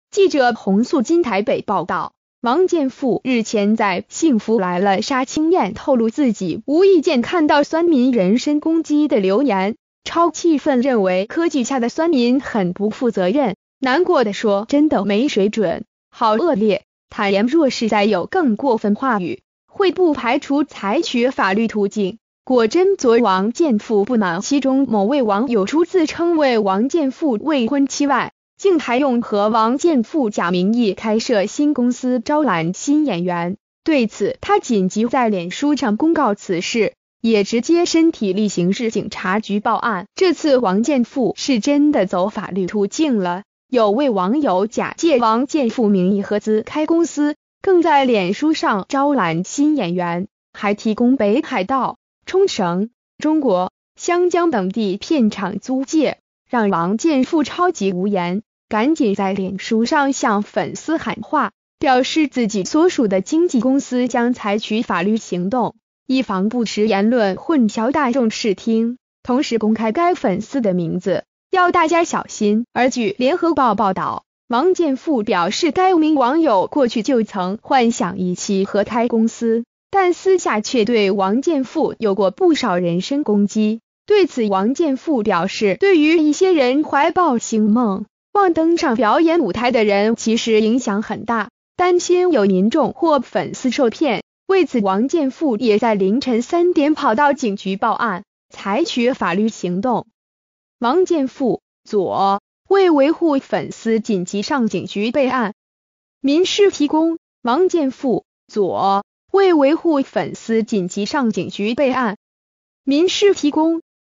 记者洪素金台北报道，王建富日前在幸福来了杀青宴透露自己无意间看到酸民人身攻击的留言，超气愤，认为科技下的酸民很不负责任，难过的说真的没水准，好恶劣，坦言若是再有更过分话语，会不排除采取法律途径。果真昨王建富不满其中某位网友除自称为王建富未婚妻外，竟还用和王建富假名义开设新公司招揽新演员。对此，他紧急在脸书上公告此事，也直接身体力行市警察局报案。这次王建富是真的走法律途径了，有位网友假借王建富名义合资开公司，更在脸书上招揽新演员，还提供北海道、冲绳、中国、香江等地片场租借，让王建富超级无言，赶紧在脸书上向粉丝喊话，表示自己所属的经纪公司将采取法律行动，以防不实言论混淆大众视听，同时公开该粉丝的名字，要大家小心。而据联合报报道，王建富表示该名网友过去就曾幻想一起合开公司，但私下却对王建富有过不少人身攻击。对此，王建富表示，对于一些人怀抱星梦，望登上表演舞台的人其实影响很大，担心有民众或粉丝受骗。为此，王建富也在凌晨3点跑到警局报案，采取法律行动。王建富左为维护粉丝紧急上警局备案。民事提供，王建富左为维护粉丝紧急上警局备案。民事提供，